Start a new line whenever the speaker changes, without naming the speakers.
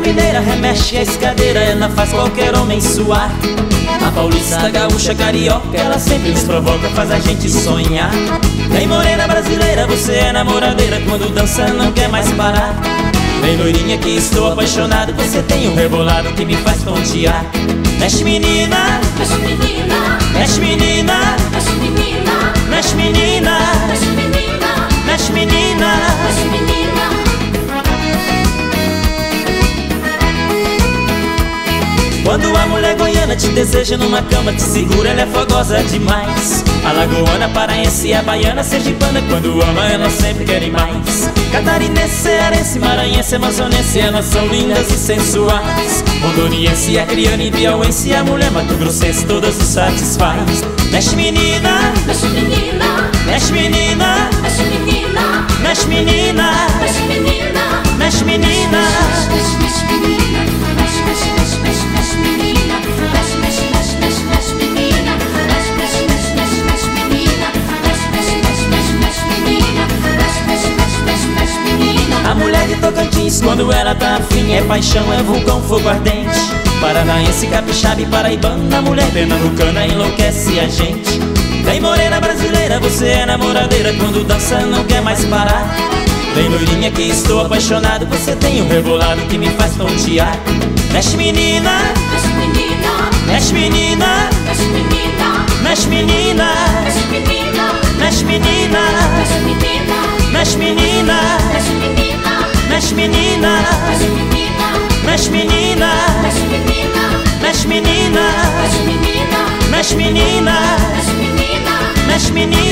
mineira remexe a escadeira, ela faz qualquer homem suar. A paulista, gaúcha, carioca, ela sempre nos provoca, faz a gente sonhar. Vem morena brasileira, você é namoradeira, quando dança não quer mais parar. Vem loirinha que estou apaixonado, você tem um rebolado que me faz tontear. Mexe menina,
Mexe menina,
mexe menina,
mexe menina,
mexe menina,
mexe menina,
mexe menina.
mexe menina.
Quando a mulher goiana te deseja numa cama, te segura, ela é fogosa demais. Alagoana, paraense e a baiana sergipana, quando ama ela sempre quer mais. Catarinense, cearense, maranhense, amazonense, elas são lindas e sensuais. Rondoniense, acriana e piauense, a mulher mato-grossense todas os satisfaz. Mexe menina,
Mexe menina,
mexe menina,
mexe menina,
mexe menina,
mexe menina,
mexe menina.
mexe, mexe menina, mexe, mexe, mexe, mexe, mexe menina, mexe, mexe, mexe, mexe, mexe menina, mexe, mexe, mexe, mexe, mexe menina, mexe, mexe, mexe, mexe, mexe menina, mexe, mexe, mexe, mexe, mexe menina.
A mulher de Tocantins, quando ela tá afim, é paixão, é vulcão, fogo ardente. Paranaense, capixaba e paraibana, a mulher pernambucana enlouquece a gente. Vem morena brasileira, você é namoradeira, quando dança não quer mais parar. Vem loirinha que estou apaixonado, você tem um rebolado que me faz tontear. Mexe menina,
Mexe menina,
mexe menina,
mexe menina,
mexe menina,
mexe menina,
mexe menina,
mexe menina,
mexe menina,
mexe menina,
mexe menina,
mexe menina,
mexe menina,
mexe menina,
mexe menina,
mexe menina,
mexe menina,
mexe menina,
mexe menina.